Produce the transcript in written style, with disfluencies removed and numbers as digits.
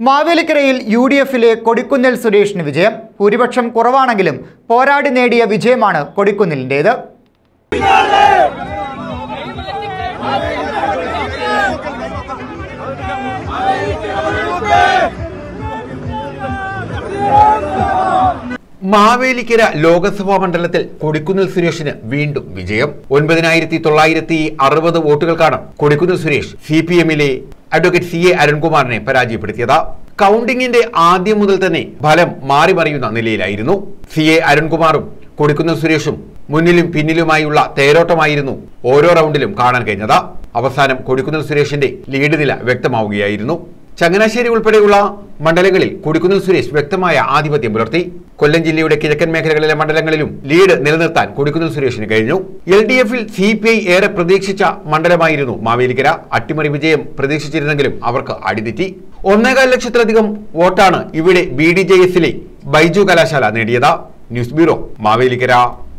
മാവേലിക്കരയിൽ യുഡിഎഫിലെ കൊടിക്കുന്നിൽ സുരേഷിന് വിജയം. ഭൂരിപക്ഷം കുറവാണെങ്കിലും പോരാടി നേടിയ വിജയമാണ് കൊടിക്കുന്നിലിന്റേത്. മാവേലിക്കര ലോക്സഭാ മണ്ഡലത്തിൽ കൊടിക്കുന്നിൽ സുരേഷിന് വീണ്ടും വിജയം. 9960 വോട്ടുകൾക്കാണ് കൊടിക്കുന്നിൽ സുരേഷ് CPM-ലെ അഡ്വക്കേറ്റ് CA അരുൺകുമാറിനെ പരാജയപ്പെടുത്തിയത്. കൗണ്ടിങ്ങിന്റെ ആദ്യം മുതൽ തന്നെ ഫലം മാറി മറിയുന്ന നിലയിലായിരുന്നു. CA അരുൺകുമാറും കൊടിക്കുന്നിൽ സുരേഷും മുന്നിലും പിന്നിലുമായുള്ള തേരോട്ടമായിരുന്നു ഓരോ റൗണ്ടിലും കാണാൻ കഴിഞ്ഞത്. അവസാനം കൊടിക്കുന്നിൽ സുരേഷിന്റെ ലീഡ് നില വ്യക്തമാവുകയായിരുന്നു. ചങ്ങനാശ്ശേരി ഉൾപ്പെടെയുള്ള മണ്ഡലങ്ങളിൽ കൊടിക്കുന്നിൽ സുരേഷ് വ്യക്തമായ ആധിപത്യം പുലർത്തി. കൊല്ലം ജില്ലയുടെ കിഴക്കൻ മേഖലകളിലെ മണ്ഡലങ്ങളിലും ലീഡ് നിലനിർത്താൻ കൊടിക്കുന്നിൽ സുരേഷിന് കഴിഞ്ഞു. LDF-ൽ CPI ഏറെ പ്രതീക്ഷിച്ച മണ്ഡലമായിരുന്നു മാവേലിക്കര. അട്ടിമറി വിജയം പ്രതീക്ഷിച്ചിരുന്നെങ്കിലും അവർക്ക് അടിതെറ്റി. 1.25 ലക്ഷത്തിലധികം വോട്ടാണ് ഇവിടെ BDJS-ലെ ബൈജു കലാശാല നേടിയത്. News bureau, Mavelikkara.